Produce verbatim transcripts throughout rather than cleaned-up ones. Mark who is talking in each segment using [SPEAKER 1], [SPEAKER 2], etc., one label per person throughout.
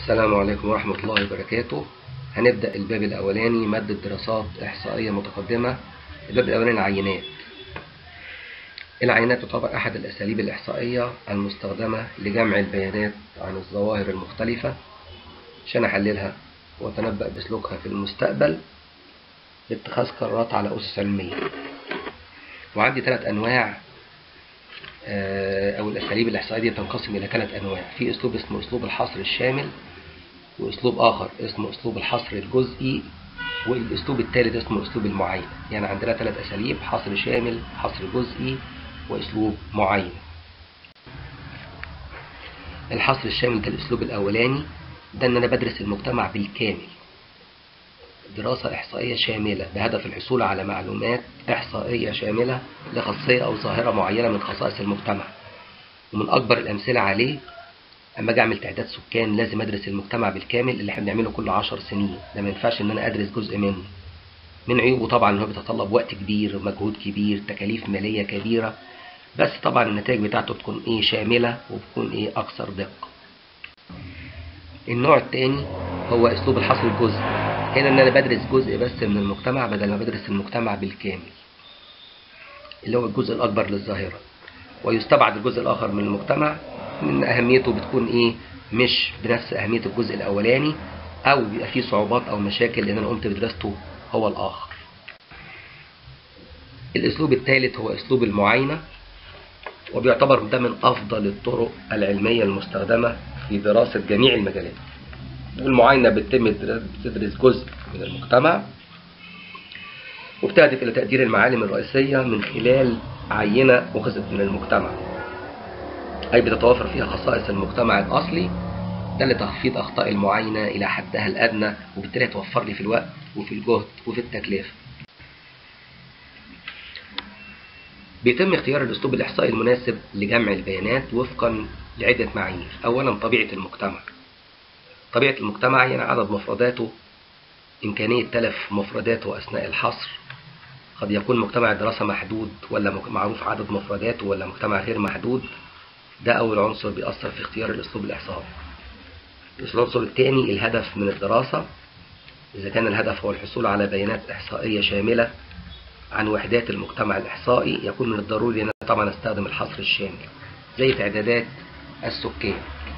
[SPEAKER 1] السلام عليكم ورحمة الله وبركاته. هنبدأ الباب الأولاني، مادة دراسات إحصائية متقدمة. الباب الأولاني العينات. العينات تعتبر أحد الأساليب الإحصائية المستخدمة لجمع البيانات عن الظواهر المختلفة عشان أحللها وأتنبأ بسلوكها في المستقبل لاتخاذ قرارات على أسس علمية. وعندي ثلاث أنواع أو الأساليب الإحصائية تنقسم إلى ثلاث أنواع. في أسلوب اسمه أسلوب الحصر الشامل، وأسلوب آخر اسمه أسلوب الحصر الجزئي، والأسلوب الثالث اسمه أسلوب المعاينة. يعني عندنا ثلاث أساليب: حصر شامل، حصر جزئي، وأسلوب معاينة. الحصر الشامل ده الأسلوب الأولاني، ده إن أنا بدرس المجتمع بالكامل، دراسة إحصائية شاملة بهدف الحصول على معلومات إحصائية شاملة لخاصية أو ظاهرة معينة من خصائص المجتمع. ومن أكبر الأمثلة عليه، أما أجي أعمل تعداد سكان لازم أدرس المجتمع بالكامل اللي احنا بنعمله كل عشر سنين، ده ما ينفعش إن أنا أدرس جزء منه. من عيوبه طبعا إن هو بيتطلب وقت كبير، مجهود كبير، تكاليف مالية كبيرة، بس طبعا النتائج بتاعته بتكون إيه شاملة وبتكون إيه أكثر دقة. النوع الثاني هو أسلوب الحصر الجزئي. هنا إن أنا بدرس جزء بس من المجتمع بدل ما بدرس المجتمع بالكامل، اللي هو الجزء الأكبر للظاهرة، ويستبعد الجزء الآخر من المجتمع من أهميته بتكون إيه مش بنفس أهمية الجزء الأولاني، أو بيبقى فيه صعوبات أو مشاكل لأن أنا قمت بدراسته هو الآخر. الأسلوب الثالث هو أسلوب المعاينة، وبيعتبر ده من أفضل الطرق العلمية المستخدمة في دراسة جميع المجالات. المعاينة بتتم بتدرس جزء من المجتمع وبتهدف إلى تقدير المعالم الرئيسية من خلال عينة أخذت من المجتمع، أي بتتوافر فيها خصائص المجتمع الأصلي، ده لتخفيض أخطاء المعاينة إلى حدها الأدنى، وبالتالي توفر لي في الوقت وفي الجهد وفي التكلفة. بيتم اختيار الأسلوب الإحصائي المناسب لجمع البيانات وفقا لعدة معايير. أولا طبيعة المجتمع. طبيعة المجتمع يعني عدد مفرداته، إمكانية تلف مفرداته أثناء الحصر. قد يكون مجتمع الدراسة محدود ولا معروف عدد مفرداته، ولا مجتمع غير محدود. ده أول عنصر بيأثر في اختيار الأسلوب الإحصائي. العنصر الثاني الهدف من الدراسة. إذا كان الهدف هو الحصول على بيانات إحصائية شاملة عن وحدات المجتمع الإحصائي، يكون من الضروري أن أنا طبعا أستخدم الحصر الشامل زي تعدادات السكان.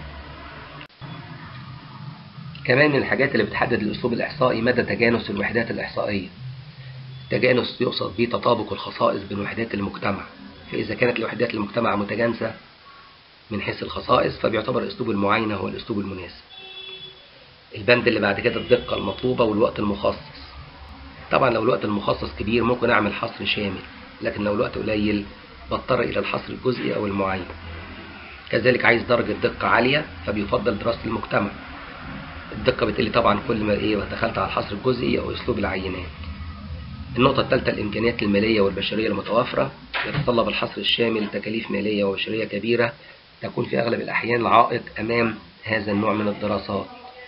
[SPEAKER 1] كمان من الحاجات اللي بتحدد الأسلوب الإحصائي مدى تجانس الوحدات الإحصائية. التجانس يقصد به تطابق الخصائص بين وحدات المجتمع، فإذا كانت الوحدات المجتمع متجانسة من حيث الخصائص فبيعتبر أسلوب المعاينة هو الأسلوب المناسب. البند اللي بعد كده الدقة المطلوبة والوقت المخصص. طبعا لو الوقت المخصص كبير ممكن أعمل حصر شامل، لكن لو الوقت قليل بضطر إلى الحصر الجزئي أو المعاينة. كذلك عايز درجة دقة عالية فبيفضل دراسة المجتمع. الدقة بتقل طبعا كل ما إيه دخلت على الحصر الجزئي أو أسلوب العينات. النقطة الثالثة الإمكانيات المالية والبشرية المتوافرة. يتطلب الحصر الشامل تكاليف مالية وبشرية كبيرة تكون في أغلب الأحيان عائق أمام هذا النوع من الدراسات.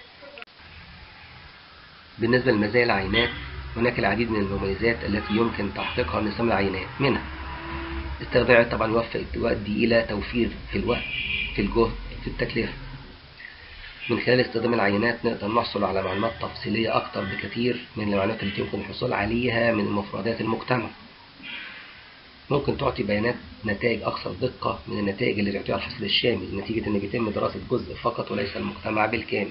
[SPEAKER 1] بالنسبة لمزايا العينات، هناك العديد من المميزات التي يمكن تحقيقها من استخدام العينات. منها استخدامها طبعا يؤدي إلى توفير في الوقت، في الجهد، في التكلفة. من خلال استخدام العينات نقدر نحصل على معلومات تفصيلية أكثر بكثير من المعلومات التي يمكن الحصول عليها من مفردات المجتمع. ممكن تعطي بيانات نتائج أكثر دقة من النتائج اللي بيعطيها الحصر الشامل، نتيجة إن بيتم دراسة جزء فقط وليس المجتمع بالكامل.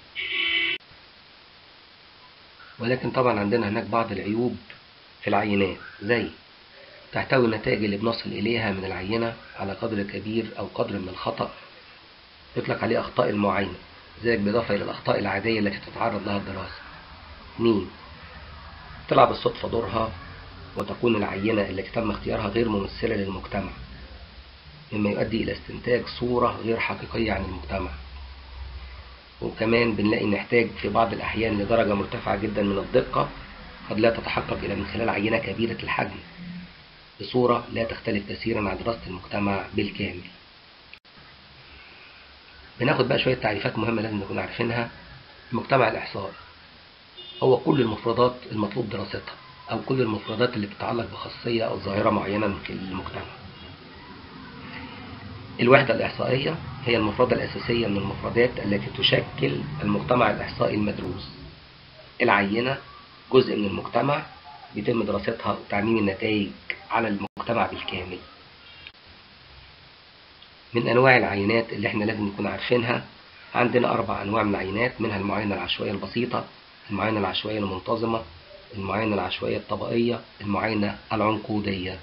[SPEAKER 1] ولكن طبعا عندنا هناك بعض العيوب في العينات، زي تحتوي النتائج اللي بنصل إليها من العينة على قدر كبير أو قدر من الخطأ يطلق عليه أخطاء المعاينة، ذلك بالإضافة إلى الأخطاء العادية التي تتعرض لها الدراسة. اثنين تلعب الصدفة دورها وتكون العينة التي تم اختيارها غير ممثلة للمجتمع، مما يؤدي إلى استنتاج صورة غير حقيقية عن المجتمع. وكمان بنلاقي نحتاج في بعض الأحيان لدرجة مرتفعة جدا من الدقة قد لا تتحقق إلا من خلال عينة كبيرة الحجم بصورة لا تختلف كثيرا عن دراسة المجتمع بالكامل. بناخد بقى شوية تعريفات مهمة لازم نكون عارفينها. المجتمع الإحصائي هو كل المفردات المطلوب دراستها، أو كل المفردات اللي بتتعلق بخاصية أو ظاهرة معينة في المجتمع. الوحدة الإحصائية هي المفردة الأساسية من المفردات التي تشكل المجتمع الإحصائي المدروس. العينة جزء من المجتمع بيتم دراستها وتعميم النتائج على المجتمع بالكامل. من أنواع العينات اللي احنا لازم نكون عارفينها، عندنا أربع أنواع من العينات، منها المعاينة العشوائية البسيطة، المعاينة العشوائية المنتظمة، المعاينة العشوائية الطبقية، المعاينة العنقودية.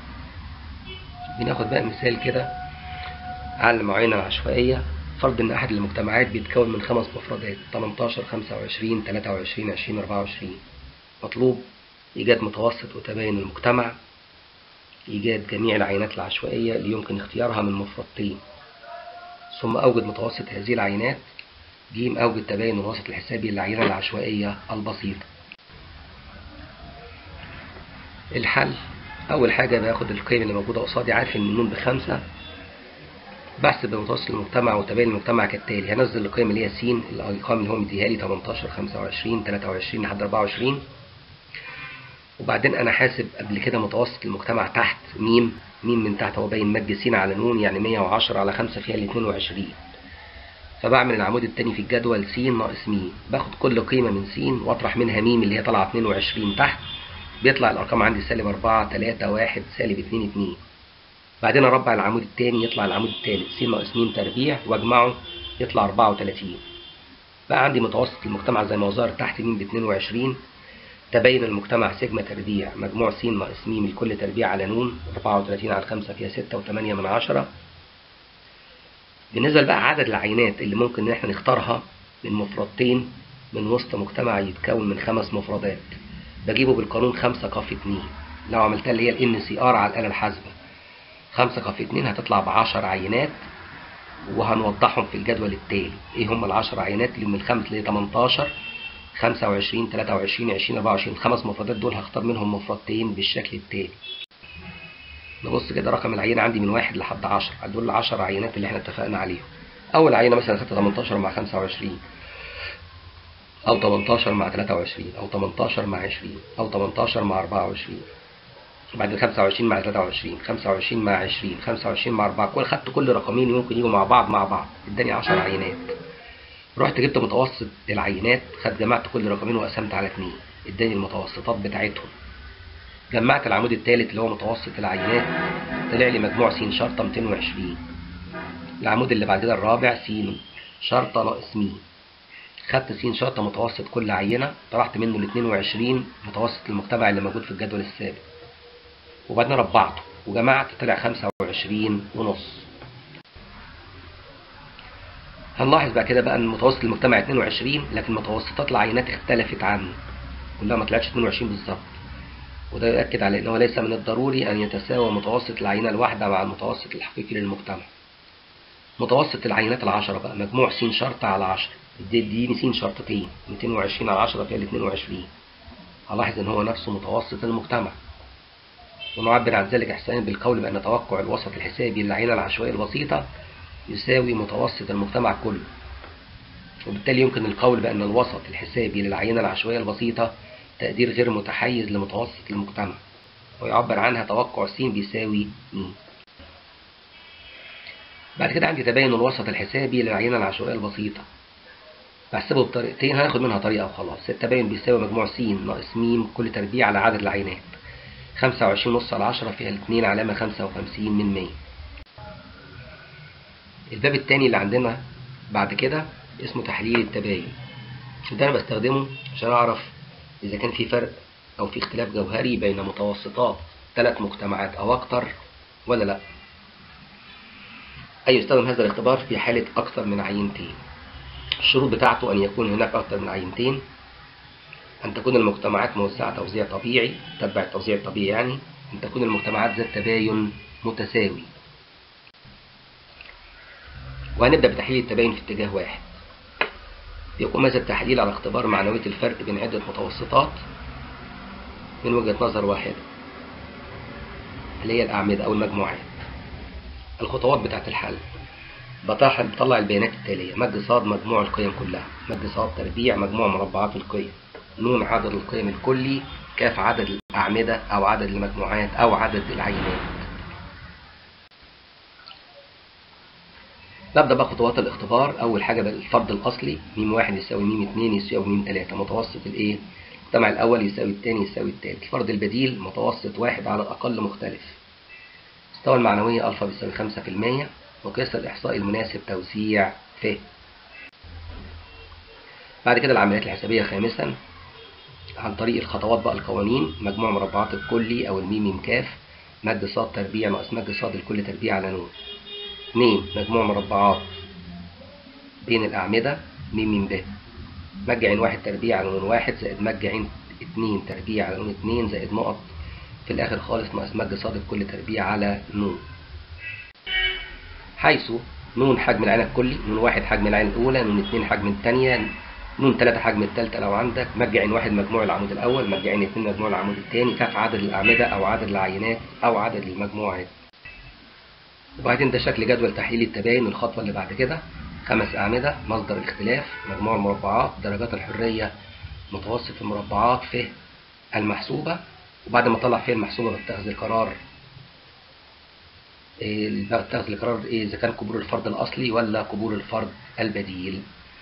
[SPEAKER 1] بناخد بقى مثال كده على المعاينة العشوائية. فرض إن أحد المجتمعات بيتكون من خمس مفردات تمنتاشر، خمسة وعشرين، تلاتة وعشرين، عشرين، أربعة وعشرين. مطلوب إيجاد متوسط وتباين المجتمع، إيجاد جميع العينات العشوائية اللي يمكن اختيارها من مفردتين، ثم أوجد متوسط هذه العينات. ج. أوجد تباين الوسط الحسابي للعينة العشوائية البسيطة. الحل: أول حاجة باخد القيم اللي موجودة قصادي، عارف إن النون بخمسة، بحسب متوسط المجتمع وتباين المجتمع كالتالي. هنزل القيم اللي هي س، الأرقام اللي هو مديها لي تمنتاشر، خمسة وعشرين، تلاتة وعشرين لحد أربعة وعشرين، وبعدين أنا حاسب قبل كده متوسط المجتمع تحت م. م من تحت هو باين مج س على ن، يعني مية وعشرة على خمسة فيها ال اتنين وعشرين. فبعمل العمود الثاني في الجدول س ناقص م، باخد كل قيمة من س واطرح منها م اللي هي طالعة اتنين وعشرين تحت، بيطلع الأرقام عندي سالب أربعة، تلاتة، واحد، سالب اتنين، اتنين. بعدين أربع العمود الثاني يطلع العمود الثالث س ناقص م تربيع، واجمعه يطلع أربعة وتلاتين. بقى عندي متوسط المجتمع زي ما ظهر تحت م ب اتنين وعشرين، تباين المجتمع سيجما تربيع مجموع س ناقص م الكل تربيع على ن، أربعة وتلاتين على خمسة فيها ستة وتمانية من عشرة. بالنسبة بقى عدد العينات اللي ممكن ان احنا نختارها من مفردتين من وسط مجتمع يتكون من خمس مفردات، بجيبه بالقانون خمسة ق اتنين. لو عملتها اللي هي ال إن سي آر على الآلة الحاسبة، خمسة ق اتنين هتطلع بعشر عينات، وهنوضحهم في الجدول التالي. ايه هم العشر عينات اللي من الخمس اللي هي تمنتاشر، خمسة وعشرين، تلاتة وعشرين، عشرين، أربعة وعشرين. الخمس مفردات دول هختار منهم مفردتين بالشكل التالي. نبص كده، رقم العينة عندي من واحد لحد عشرة، دول العشر عينات اللي احنا اتفقنا عليهم. أول عينة مثلا خدت تمنتاشر مع خمسة وعشرين، أو تمنتاشر مع تلاتة وعشرين، أو تمنتاشر مع عشرين، أو تمنتاشر مع أربعة وعشرين. وبعدين خمسة وعشرين مع تلاتة وعشرين، خمسة وعشرين مع عشرين، خمسة وعشرين مع أربعة. كل خدت كل رقمين ممكن يجوا مع بعض مع بعض، اداني عشر عينات. رحت جبت متوسط العينات، خد جمعت كل رقمين وقسمت على اتنين، اداني المتوسطات بتاعتهم. جمعت العمود الثالث اللي هو متوسط العينات، طلع لي مجموع س شرطة ميتين وعشرين. العمود اللي بعد كده الرابع س شرطة ناقص م، خدت س شرطة متوسط كل عينة، طرحت منه ال اتنين وعشرين متوسط المجتمع اللي موجود في الجدول السابق، وبعدين ربعته وجمعت طلع خمسة وعشرين ونص. هنلاحظ بقى كده بقى ان متوسط المجتمع اتنين وعشرين، لكن متوسطات العينات اختلفت عنه، كلها ما طلعتش اتنين وعشرين بالظبط. وده يؤكد على انه ليس من الضروري ان يتساوى متوسط العينة الواحدة مع المتوسط الحقيقي للمجتمع. متوسط العينات العشرة بقى مجموع س شرطة على عشرة، اديني س شرطتين، ميتين وعشرين على عشرة فيها ال اتنين وعشرين. هلاحظ ان هو نفسه متوسط المجتمع، ونعبر عن ذلك احسانا بالقول بان توقع الوسط الحسابي للعينة العشوائية البسيطة يساوي متوسط المجتمع كله، وبالتالي يمكن القول بان الوسط الحسابي للعينة العشوائية البسيطة تقدير غير متحيز لمتوسط المجتمع، ويعبر عنها توقع س بيساوي م. بعد كده عندي تباين الوسط الحسابي للعينة العشوائية البسيطة، بحسبه بطريقتين، هناخد منها طريقة وخلاص. التباين بيساوي مجموع س ناقص م كل تربيع على عدد العينات، خمسة وعشرين نص على عشرة فيها الاثنين علامة خمسة وخمسين من مية. الباب الثاني اللي عندنا بعد كده اسمه تحليل التباين، ده أنا بستخدمه عشان أعرف إذا كان في فرق أو في اختلاف جوهري بين متوسطات ثلاث مجتمعات أو أكتر ولا لأ. أي يستخدم هذا الاختبار في حالة أكثر من عينتين. الشروط بتاعته أن يكون هناك أكثر من عينتين، أن تكون المجتمعات موزعة توزيع طبيعي تتبع التوزيع الطبيعي، يعني أن تكون المجتمعات ذات تباين متساوي. وهنبدأ بتحليل التباين في اتجاه واحد. يقوم هذا التحليل على اختبار معنوية الفرق بين عدة متوسطات من وجهة نظر واحدة، اللي هي الأعمدة أو المجموعات. الخطوات بتاعت الحل: بطلع البيانات التالية: مد صاد مجموع القيم كلها، مد صاد تربيع مجموع مربعات القيم، ن عدد القيم الكلي، كاف عدد الأعمدة أو عدد المجموعات أو عدد العينات. ببدأ بقى خطوات الاختبار. أول حاجة ده الفرض الأصلي، ميم واحد يساوي ميم اتنين يساوي ميم تلاتة، متوسط الإيه؟ المجتمع الأول يساوي التاني يساوي التالت. الفرض البديل، متوسط واحد على الأقل مختلف. مستوى المعنوية ألفا بيساوي خمسة في المية. مقياس الإحصائي المناسب توزيع ف. بعد كده العمليات الحسابية خامسا عن طريق الخطوات بقى القوانين. مجموع مربعات الكلي أو الميم ميم كاف مد ص تربيع ناقص مد ص الكل تربيع على ن. اتنين مجموع مربعات بين الأعمدة ميم ميم ب مج عين واحد تربيع على ن واحد زائد مج عين اتنين تربيع على ن اتنين زائد نقط في الآخر خالص ناقص مج ص الكل تربيع على ن. حيث ن حجم العين الكلي، ن واحد حجم العين الأولى، ن اتنين حجم الثانية، ن تلاتة حجم الثالثة لو عندك، مج عين واحد مجموع العمود الأول، مج عين اتنين مجموع العمود الثاني، كاف عدد الأعمدة أو عدد العينات أو عدد المجموعات. وبعدين ده شكل جدول تحليل التباين. الخطوة اللي بعد كده خمس أعمدة، مصدر الاختلاف، مجموع المربعات، درجات الحرية، متوسط المربعات، ف المحسوبة. وبعد ما أطلع ف المحسوبة بتخذ القرار بتخذ القرار إيه إذا كان قبول الفرض الأصلي ولا قبول الفرض البديل.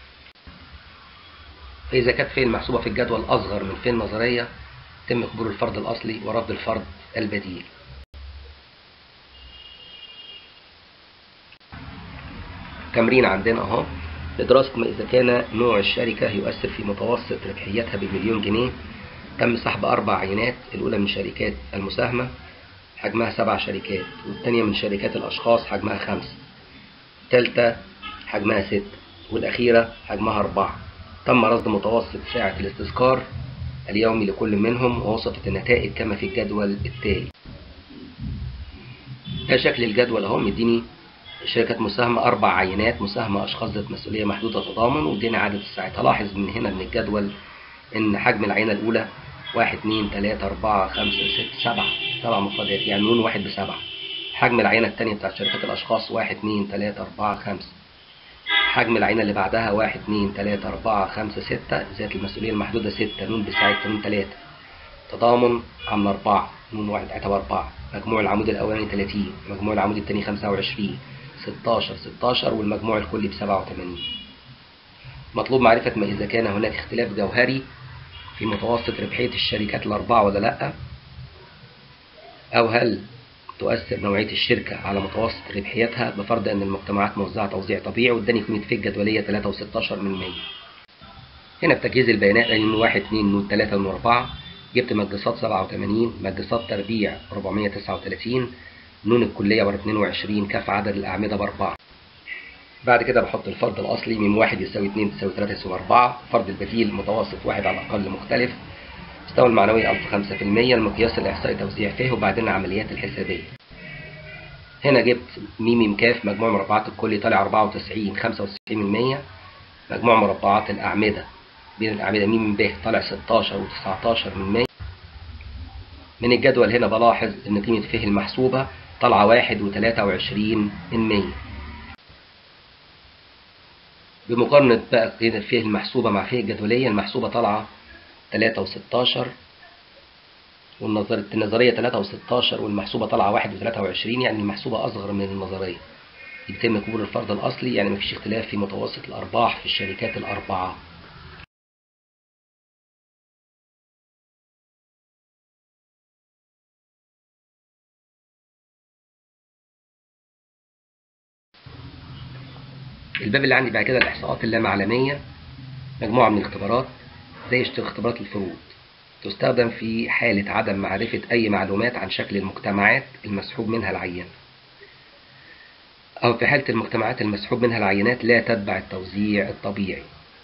[SPEAKER 1] فإذا كانت ف المحسوبة في الجدول أصغر من ف النظرية يتم قبول الفرض الأصلي ورفض الفرض البديل. تمرين عندنا اهو لدراسة ما إذا كان نوع الشركة يؤثر في متوسط ربحيتها بمليون جنيه. تم سحب أربع عينات، الأولى من شركات المساهمة حجمها سبع شركات، والثانية من شركات الأشخاص حجمها خمسة، الثالثة حجمها ستة، والأخيرة حجمها أربعة. تم رصد متوسط ساعة الاستذكار اليومي لكل منهم، ووصفت النتائج كما في الجدول التالي. ده شكل الجدول اهو، مديني شركة مساهمة أربع عينات، مساهمة أشخاص ذات مسؤولية محدودة تضامن، وادينا عدد الساعات. هلاحظ من هنا من الجدول إن حجم العينة الأولى واحد اتنين تلاتة أربعة خمسة ستة سبعة، سبع مفردات يعني نون واحد بسبعة. حجم العينة الثانية بتاعت شركات الأشخاص واحد اتنين تلاتة أربعة خمسة. حجم العينة اللي بعدها واحد اتنين تلاتة أربعة خمسة ستة، ذات المسؤولية المحدودة ستة، نون بساعات نون تلاتة. تضامن عاملة أربعة، نون واحد اعتبر أربعة. مجموع العمود الأولاني تلاتين، مجموع العمود الثاني خمسة وعشرين، ستاشر ستاشر، والمجموع الكلي بسبعة وتمانين. مطلوب معرفة ما إذا كان هناك اختلاف جوهري في متوسط ربحية الشركات الأربعة ولا لأ، أو هل تؤثر نوعية الشركة على متوسط ربحيتها بفرض أن المجتمعات موزعة توزيع طبيعي. واداني قيمة ف الجدولية تلاتة وستاشر من مية. هنا بتجهيز البيانات أي نون واحد اتنين نون تلاتة نون أربعة، جبت مج ص سبعة وتمانين، مج ص تربيع أربعمية تسعة وتلاتين، نون الكلية ب اتنين وعشرين، كاف عدد الأعمدة بأربعة. بعد كده بحط الفرض الأصلي، ميم واحد يساوي اتنين تساوي تلاتة يساوي أربعة. فرض البديل متوسط واحد على الأقل مختلف. مستوى المعنوي ألف خمسة في المية. المقياس الإحصائي توزيع ف. وبعدين العمليات الحسابية. هنا جبت ميم ميم كاف مجموع مربعات الكلي طالع أربعة وتسعين، خمسة وتسعين من مية. مجموع مربعات الأعمدة بين الأعمدة ميم ب طالع ستاشر وتسعتاشر من مية. من الجدول هنا بلاحظ إن قيمة ف المحسوبة طالعة واحد وتلاتة وعشرين من مية. بمقارنة بقى قيمة ف المحسوبة مع ف الجدولية، المحسوبة طالعة تلاتة وستاشر، والنظرية تلاتة وستاشر، والمحسوبة طالعة واحد وتلاتة وعشرين، يعني المحسوبة أصغر من النظرية. يتم قبول الفرض الأصلي، يعني مفيش اختلاف في متوسط الأرباح في الشركات الأربعة. الباب اللي عندي بعد كده الإحصاءات اللامعلمية، مجموعة من الاختبارات زي اختبارات الفروض، تستخدم في حالة عدم معرفة أي معلومات عن شكل المجتمعات المسحوب منها العينة، أو في حالة المجتمعات المسحوب منها العينات لا تتبع التوزيع الطبيعي.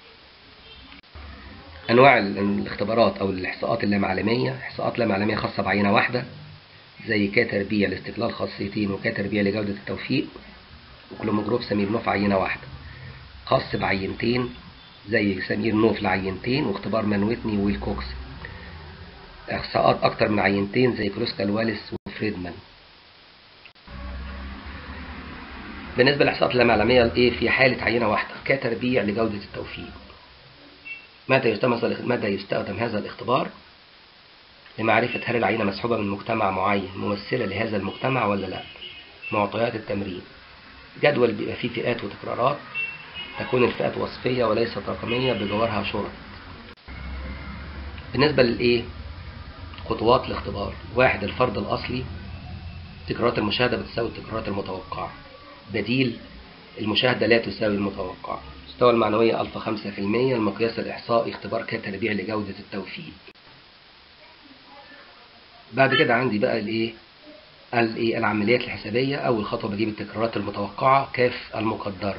[SPEAKER 1] أنواع الاختبارات أو الإحصاءات اللامعلمية: إحصاءات لامعلمية خاصة بعينة واحدة زي ك تربيع لاستقلال خاصيتين وك تربيع لجودة التوفيق، وكلوموجروف سمير نوف عينة واحدة. خاص بعينتين زي سمير نوف لعينتين واختبار مانويتني ويلكوكس. إحصاءات أكتر من عينتين زي كروسكال واليس وفريدمان. بالنسبة للإحصاءات اللامعلمية الإيه في حالة عينة واحدة ك تربيع لجودة التوفيق، متى يستخدم متى يستخدم هذا الاختبار؟ لمعرفة هل العينة مسحوبة من مجتمع معين ممثلة لهذا المجتمع ولا لا. معطيات التمرين: جدول بيبقى فيه فئات وتكرارات، تكون الفئات وصفية وليست رقمية بجوارها شرط. بالنسبة للإيه؟ خطوات الاختبار: واحد، الفرض الأصلي، تكرارات المشاهدة بتساوي التكرارات المتوقعة. بديل: المشاهدة لا تساوي المتوقع. مستوى المعنوية ألفا خمسة في المية. المقياس الإحصائي اختبار ك تربيع لجودة التوفيق. بعد كده عندي بقى الإيه؟ الإيه؟ العمليات الحسابية. أول خطوة بجيب التكرارات المتوقعة كاف المقدرة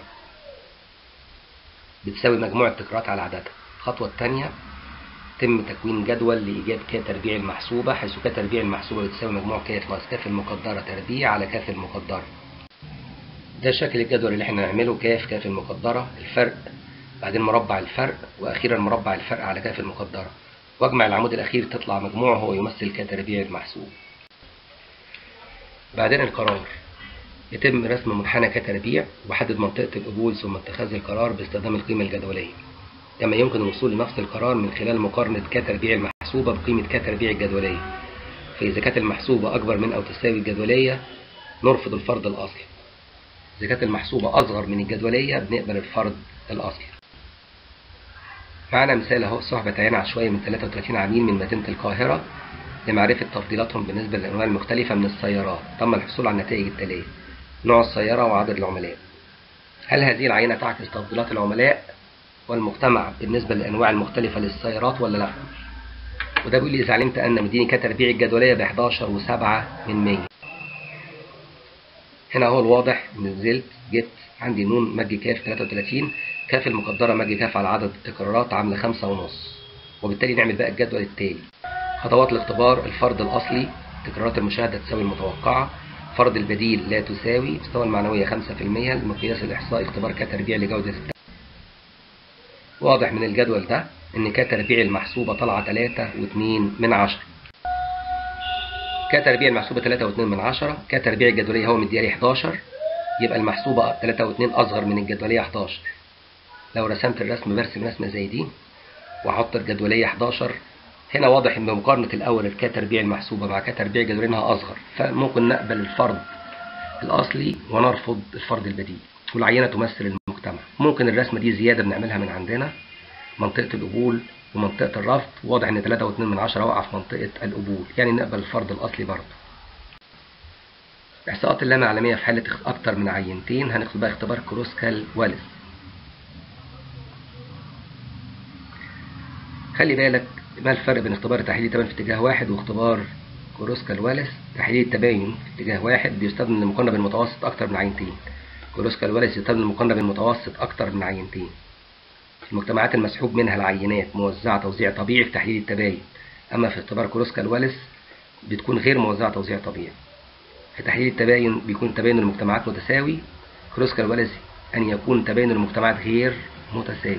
[SPEAKER 1] بتساوي مجموع التكرارات على عددها. الخطوة الثانية تم تكوين جدول لإيجاد ك تربيع المحسوبة، حيث ك تربيع المحسوبة بتساوي مجموع ك ناقص كاف المقدرة تربيع على كاف المقدرة. ده شكل الجدول اللي احنا هنعمله: كاف كاف المقدرة، الفرق، بعدين مربع الفرق، وأخيرا مربع الفرق على كاف المقدرة، واجمع العمود الأخير تطلع مجموعه هو يمثل ك تربيع المحسوب. بعدين القرار: يتم رسم منحنى ك تربيع وحدد منطقة القبول ثم اتخاذ القرار باستخدام القيمة الجدولية. كما يمكن الوصول لنفس القرار من خلال مقارنة ك تربيع المحسوبة بقيمة ك تربيع الجدولية، فإذا كانت المحسوبة أكبر من أو تساوي الجدولية نرفض الفرض الأصلي، إذا كانت المحسوبة أصغر من الجدولية بنقبل الفرض الأصلي. معنا مثال اهو: صحبة عين عشوائية من ثلاثة وثلاثين عميل من مدينة القاهرة لمعرفة تفضيلاتهم بالنسبة للأنواع المختلفة من السيارات. تم الحصول على النتائج التالية: نوع السيارة وعدد العملاء. هل هذه العينة تعكس تفضيلات العملاء والمجتمع بالنسبة للأنواع المختلفة للسيارات ولا لا؟ وده بيقول لي إذا علمت أن مديني كتربيع الجدولية ب إحداشر وسبعة من مية. هنا هو الواضح، نزلت جبت عندي نون مج كاف ثلاثة وثلاثين، كاف المقدرة مج كاف على عدد التكرارات عاملة خمسة ونص، وبالتالي نعمل بقى الجدول التالي: خطوات الاختبار: الفرض الأصلي، تكرارات المشاهدة تساوي المتوقعة، فرض البديل لا تساوي، مستوى المعنوية خمسة في المية، المقياس الإحصائي اختبار كتربيع لجودة التوفيق. واضح من الجدول ده إن ك تربيع المحسوبة طالعة ثلاثة واتنين من عشرة. ك تربيع المحسوبة ثلاثة واتنين من عشرة، ك تربيع الجدولية هو مديالي إحداشر، يبقى المحسوبة ثلاثة واتنين أصغر من الجدولية إحداشر. لو رسمت الرسم برسم رسمة زي دي وأحط الجدولية إحداشر، هنا واضح إن مقارنة الأول ك تربيع المحسوبة مع ك تربيع الجدولية إنها أصغر، فممكن نقبل الفرض الأصلي ونرفض الفرض البديل، والعينة تمثل المجتمع. ممكن الرسمة دي زيادة بنعملها من عندنا، منطقة القبول ومنطقة الرفض، واضح إن ثلاثة واتنين من عشرة واقعة في منطقة القبول، يعني نقبل الفرض الأصلي برضه. الإحصاءات اللامة عالمية في حالة أكتر من عينتين هناخد بقى اختبار كروسكال واليس. خلي بالك ما الفرق بين اختبار تحليل التباين في اتجاه واحد واختبار كروسكال واليس؟ تحليل التباين في اتجاه واحد بيستخدم للمقارنة بين متوسط أكتر من عينتين، كروسكال واليس يستخدم للمقارنة بين متوسط أكتر من عينتين. المجتمعات المسحوب منها العينات موزعة توزيع طبيعي في تحليل التباين، أما في اختبار كروسكال واليس بتكون غير موزعة توزيع طبيعي. في تحليل التباين بيكون تباين المجتمعات متساوي، كروسكال واليس أن يكون تباين المجتمعات غير متساوي.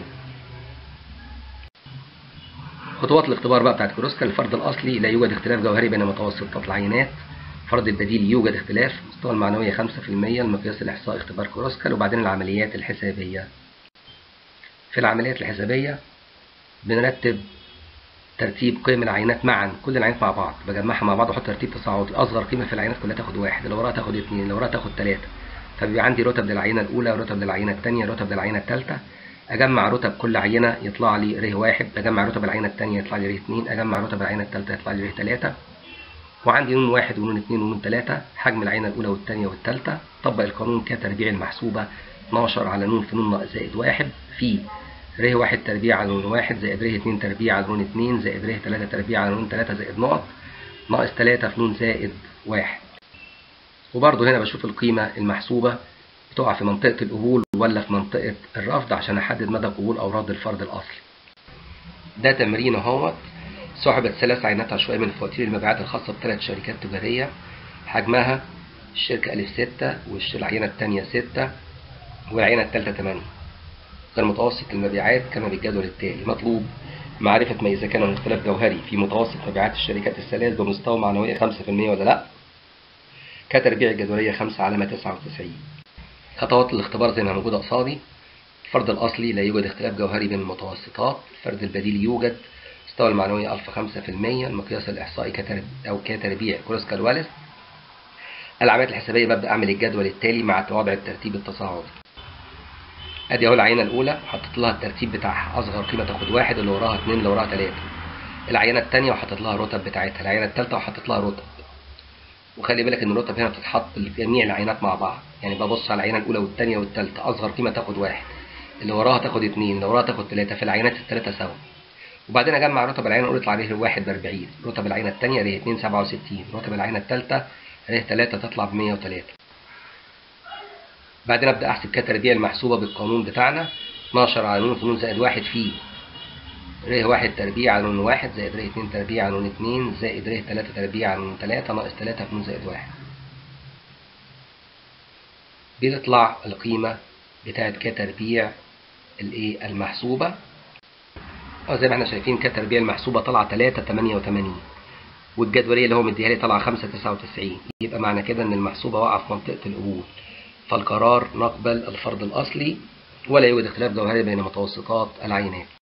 [SPEAKER 1] خطوات الاختبار بقى بتاعت كروسكال: الفرض الأصلي: لا يوجد اختلاف جوهري بين متوسطات العينات. فرض البديل: يوجد اختلاف. مستوى المعنوية خمسة في المية. المقياس الإحصائي اختبار كروسكال. وبعدين العمليات الحسابية. في العمليات الحسابية بنرتب ترتيب قيم العينات معا، كل العينات مع بعض بجمعها مع بعض واحط ترتيب تصاعدي، أصغر قيمة في العينات كلها تاخد واحد، اللي وراها تاخد اتنين، اللي وراها تاخد تلاتة، فبيبقى عندي رتب للعينة الأولى، رتب للعينة الثانية، رتب للعينة الثالثة. أجمع رتب كل عينة يطلع لي ر واحد، أجمع رتب العينة الثانية يطلع لي ر اتنين، أجمع رتب العينة الثالثة يطلع لي ر تلاتة، وعندي نون واحد ونون اتنين ونون تلاتة، حجم العينة الأولى والثانية والثالثة. طبق القانون كتربيع المحسوبة: اتناشر على نون في نون ناقص زائد واحد في ر واحد تربيع على نون واحد زائد ر اتنين تربيع على نون اتنين زائد ر تلاتة تربيع على نون تلاتة زائد نقط ناقص تلاتة في نون زائد واحد. وبرضه هنا بشوف القيمة المحسوبة بتقع في منطقة القبول ولا في منطقة الرفض عشان أحدد مدى قبول أو رد الفرض الأصلي. ده تمرين اهوت. سحبت ثلاث عينات عشوائية من فواتير المبيعات الخاصة بثلاث شركات تجارية، حجمها الشركة ألف ستة والعينة الثانية ستة والعينة الثالثة تمانية. كان متوسط المبيعات كما بالجدول التالي. مطلوب معرفة ما إذا كان الاختلاف جوهري في متوسط مبيعات الشركات الثلاث بمستوى معنوية خمسة في المية ولا لأ. كتربيع الجدولية خمسة علامة تسعة وتسعين. خطوات الاختبار زي ما موجودة قصادي: الفرض الأصلي: لا يوجد اختلاف جوهري بين المتوسطات. الفرض البديل: يوجد. مستوى المعنوية ألفا خمسة في المية. المقياس الإحصائي كترب أو كتربيع كروسكال واليس: العمليات الحسابية ببدأ أعمل الجدول التالي مع وضع الترتيب التصاعدي. أدي أهو العينة الأولى حطيت لها الترتيب بتاعها، أصغر قيمة تاخد واحد، اللي وراها اتنين، اللي وراها تلاتة. العينة التانية وحطيت لها الرتب بتاعتها، العينة التالتة وحطيت لها رتب. وخلي بالك إن الرتب هنا بتتحط لجميع العينات مع بعض، يعني ببص على العينة الأولى والتانية والتالتة، أصغر قيمة تاخد واحد، اللي وراها تاخد اتنين، اللي وراها تاخد تلاتة، في العينات التلاتة سوا. وبعدين أجمع رتب العينة الأولى يطلع ر واحد بأربعين، رتب العينة التانية ر اتنين سبعة وستين، رتب العينة التالتة ر تلاتة تطلع بمية وتلاتة. بعدين أبدأ أحسب كتربيع المحسوبة بالقانون بتاعنا، اتناشر على نون في نون زائد واحد في ر واحد تربيع على نون واحد زائد ر اتنين تربيع على نون اتنين زائد ر تلاتة تربيع على نون تلاتة ناقص تلاتة في نون زائد واحد. بتطلع القيمة بتاعت كتربيع الايه المحسوبة، اه زي ما احنا شايفين كتربيع المحسوبة طالعة تلاتة تمانية وتمانين، والجدولية اللي هو مديها لي طالعة خمسة تسعة وتسعين. يبقى معنى كده ان المحسوبة واقعة في منطقة القبول، فالقرار نقبل الفرض الأصلي ولا يوجد اختلاف جوهري بين متوسطات العينات.